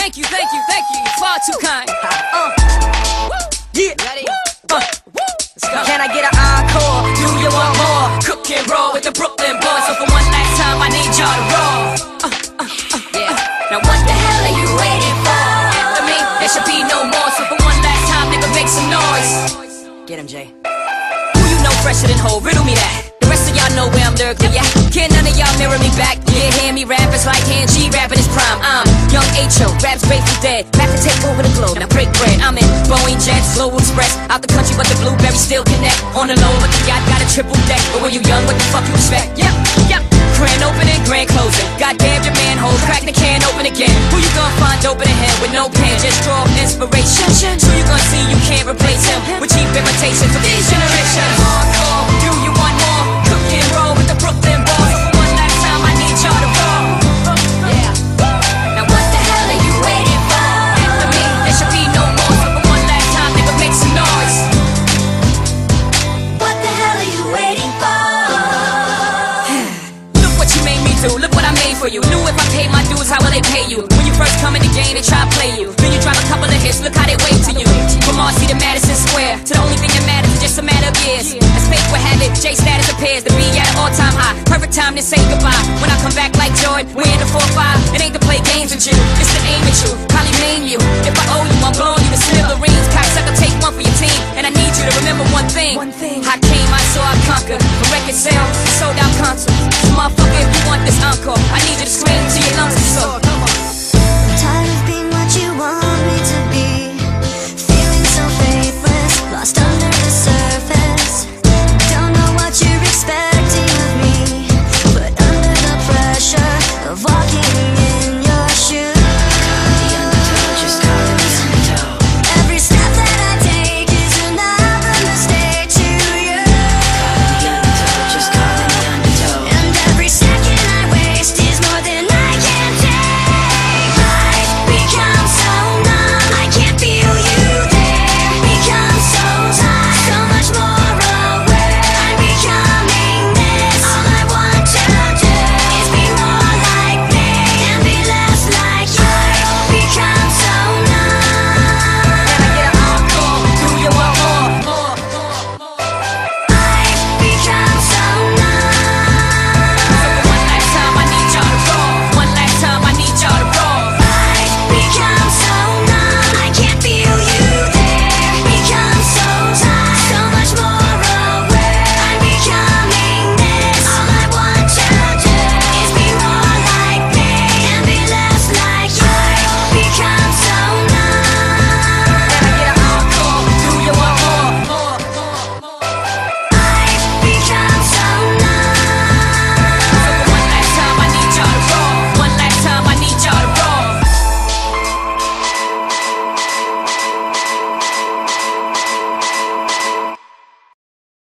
thank you, thank you, thank you. You're far too kind. Yeah. Ready? Let's go. Can I get an encore? Do you want more? Cook and roll with the Brooklyn boys. So for one last time, I need y'all to roll. Yeah. Now what the hell are you waiting for? After me, there should be no more. So for one last time, nigga, make some noise. Get him, Jay. Who you know fresher than Ho? Riddle me that. The rest of y'all know where I'm lurking, yeah. Can't none of y'all mirror me back. Yeah, hear me rap, it's like hand G rapping his prime. I'm young H.O., raps Grateful Dead. Back to take over the globe, now break bread. I'm in Boeing Jets, Global Express. Out the country, but the blueberries still connect. On the low, but the yacht got a triple deck. But when you young, what the fuck you expect? Yep, yep. Grand opening, grand closing. Goddamn your manhole, crack the can open again. Who you gonna find open a hand with no pen? Just draw inspiration. Who you gonna see you can't replace him with cheap imitation for these generations? Hardcore, do you want more? Cook and roll with the Brooklyn boys. For one last time, I need y'all to roll. Yeah. Now what the hell are you waiting for? After me, there should be no more. So for one last time, nigga, make some noise. What the hell are you waiting for? Look what you made me do, look what I made for you. Knew if I paid my dues, how will they pay you? When you first come in the game, they try to play you. Then you drop a couple of hits, look how they wait to you. From Marcy to Madison Square, to the only thing that matters is just a matter of years. As fate would have it, J status appears to be at an all-time high. Perfect time to say goodbye. When I come back like Jordan, we're in the 4-5. It ain't to play games with you, it's to aim at you. Probably name you. If I owe you, I'm blowing you to smithereens. Cocksucker, take one for your team. And I need you to remember one thing. I came, I saw, I conquered. For record sales, sold out concerts. So